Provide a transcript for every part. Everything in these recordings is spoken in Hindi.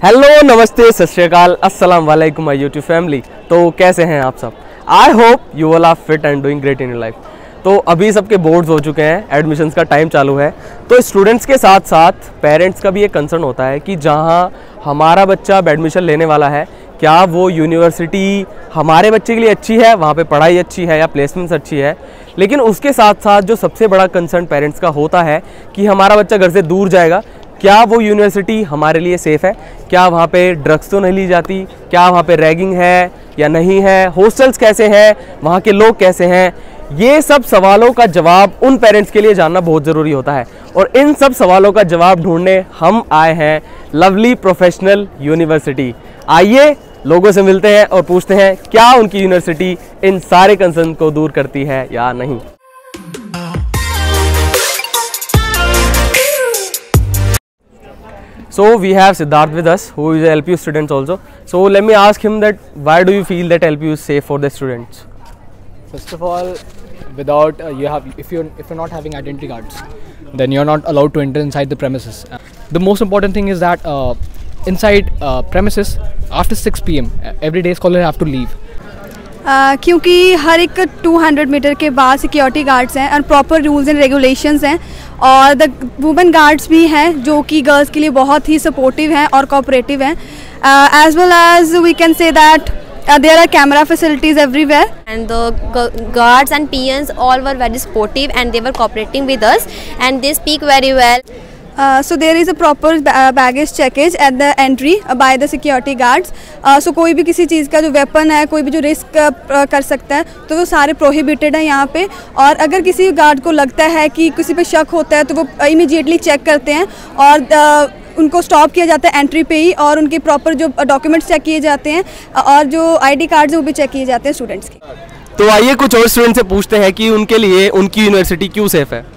हेलो नमस्ते सत श्री अकाल अस्सलाम वालेकुम माय यूट्यूब फैमिली। तो कैसे हैं आप सब? I hope you all are fit and doing great in your life. तो अभी सबके बोर्ड्स हो चुके हैं, एडमिशन्स का टाइम चालू है, तो स्टूडेंट्स के साथ साथ पेरेंट्स का भी एक कंसर्न होता है कि जहां हमारा बच्चा एडमिशन लेने वाला है क्या वो यूनिवर्सिटी हमारे बच्चे के लिए अच्छी है, वहाँ पे पढ़ाई अच्छी है या प्लेसमेंट्स अच्छी है। लेकिन उसके साथ साथ जो सबसे बड़ा कंसर्न पेरेंट्स का होता है कि हमारा बच्चा घर से दूर जाएगा, क्या वो यूनिवर्सिटी हमारे लिए सेफ़ है, क्या वहाँ पे ड्रग्स तो नहीं ली जाती, क्या वहाँ पे रैगिंग है या नहीं है, हॉस्टल्स कैसे हैं, वहाँ के लोग कैसे हैं। ये सब सवालों का जवाब उन पेरेंट्स के लिए जानना बहुत ज़रूरी होता है और इन सब सवालों का जवाब ढूंढने हम आए हैं लवली प्रोफेशनल यूनिवर्सिटी। आइए लोगों से मिलते हैं और पूछते हैं क्या उनकी यूनिवर्सिटी इन सारे कंसर्न को दूर करती है या नहीं। So we have Siddharth with us, who is a LPU student also. So let me ask him that why do you feel that LPU is safe for the students? First of all, without if you're not having identity cards, then you're not allowed to enter inside the premises. The most important thing is that inside premises after 6 PM every day scholars have to leave. क्योंकि हर एक 200 मीटर के बाद सिक्योरिटी गार्ड्स हैं और प्रॉपर रूल्स एंड रेगुलेशंस हैं और द वुमेन गार्ड्स भी हैं जो कि गर्ल्स के लिए बहुत ही सपोर्टिव हैं और कोऑपरेटिव हैं। As well as we can say that there are camera facilities everywhere, and the guards and PNs all were very supportive and they were cooperating with us and they speak very well. So there is a proper baggage checkage at the entry by the security guards. So कोई भी किसी चीज़ का जो वेपन है, कोई भी जो रिस्क कर सकता है तो वो सारे प्रोहिबिटेड हैं यहाँ पे। और अगर किसी गार्ड को लगता है कि किसी पे शक होता है तो वो इमीडिएटली चेक करते हैं और उनको स्टॉप किया जाता है एंट्री पे ही और उनके प्रॉपर जो डॉक्यूमेंट्स चेक किए जाते हैं और जो ID कार्ड्स हैं वो भी चेक किए जाते हैं स्टूडेंट्स के। तो आइए कुछ और स्टूडेंट से पूछते हैं कि उनके लिए उनकी यूनिवर्सिटी क्यों सेफ है।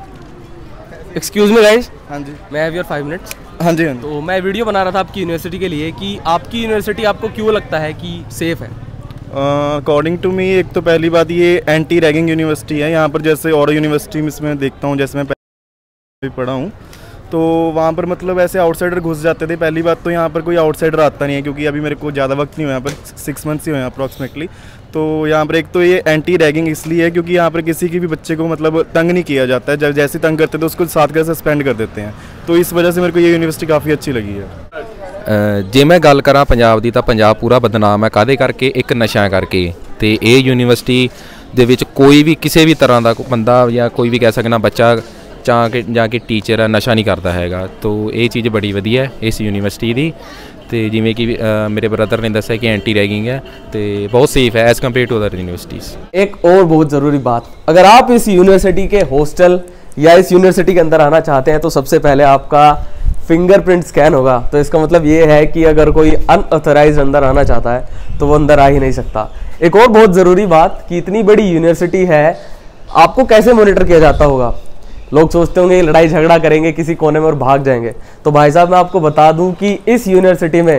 Excuse me guys. हाँ जी। मैं हैव योर 5 मिनट्स। हाँ जी। तो मैं वीडियो बना रहा था आपकी यूनिवर्सिटी के लिए कि आपकी यूनिवर्सिटी आपको क्यों लगता है कि सेफ है। अकॉर्डिंग टू मी, एक तो पहली बात ये एंटी रैगिंग यूनिवर्सिटी है। यहाँ पर जैसे और यूनिवर्सिटी में इसमें देखता हूँ, जैसे मैं पहले पढ़ा हूँ तो वहाँ पर मतलब ऐसे आउटसाइडर घुस जाते थे। पहली बात तो यहाँ पर कोई आउटसाइडर आता नहीं है क्योंकि अभी मेरे को ज़्यादा वक्त नहीं हुआ, यहाँ पर 6 मंथ्स ही हुए हैं अप्रॉक्सीमेटली। तो यहाँ पर एक तो ये एंटी रैगिंग इसलिए है क्योंकि यहाँ पर किसी की भी बच्चे को मतलब तंग नहीं किया जाता है, जब जैसे तंग करते तो उसको 7 घंटे सस्पेंड कर देते हैं। तो इस वजह से मेरे को ये यूनिवर्सिटी काफ़ी अच्छी लगी है। जे मैं गल करा पंजाब दी, तां पंजाब पूरा बदनाम है काहदे करके? एक नशा करके। तो ये यूनिवर्सिटी दे विच कोई भी किसी भी तरह का बंदा या कोई भी कह सकना बच्चा जाके टीचर है नशा नहीं करता हैगा। तो ये चीज़ बड़ी वधिया है इस यूनिवर्सिटी की। तो जिमें कि मेरे ब्रदर ने दसा कि एंटी रैगिंग है तो बहुत सेफ है as compared to other universities. एक और बहुत ज़रूरी बात, अगर आप इस यूनिवर्सिटी के हॉस्टल या इस यूनिवर्सिटी के अंदर आना चाहते हैं तो सबसे पहले आपका फिंगरप्रिंट स्कैन होगा। तो इसका मतलब ये है कि अगर कोई अनऑथराइज्ड अंदर आना चाहता है तो वो अंदर आ ही नहीं सकता। एक और बहुत ज़रूरी बात कि इतनी बड़ी यूनिवर्सिटी है, आपको कैसे मॉनिटर किया जाता होगा। लोग सोचते होंगे लड़ाई झगड़ा करेंगे किसी कोने में और भाग जाएंगे। तो भाई साहब मैं आपको बता दूं कि इस यूनिवर्सिटी में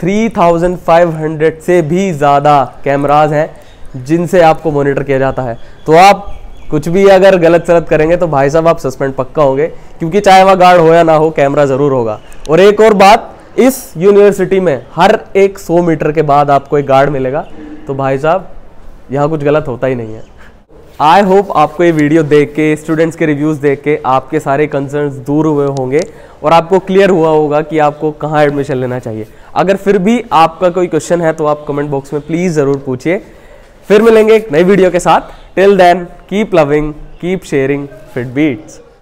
3500 से भी ज़्यादा कैमराज हैं जिनसे आपको मॉनिटर किया जाता है। तो आप कुछ भी अगर गलत सलत करेंगे तो भाई साहब आप सस्पेंड पक्का होंगे, क्योंकि चाहे वहाँ गार्ड हो या ना हो कैमरा ज़रूर होगा। और एक और बात, इस यूनिवर्सिटी में हर एक 100 मीटर के बाद आपको एक गार्ड मिलेगा। तो भाई साहब यहाँ कुछ गलत होता ही नहीं है। आई होप आपको ये वीडियो देख के, स्टूडेंट्स के रिव्यूज़ देख के आपके सारे कंसर्न्स दूर हुए होंगे और आपको क्लियर हुआ होगा कि आपको कहाँ एडमिशन लेना चाहिए। अगर फिर भी आपका कोई क्वेश्चन है तो आप कमेंट बॉक्स में प्लीज़ ज़रूर पूछिए। फिर मिलेंगे एक नई वीडियो के साथ। Till then keep loving, keep sharing Fit beats.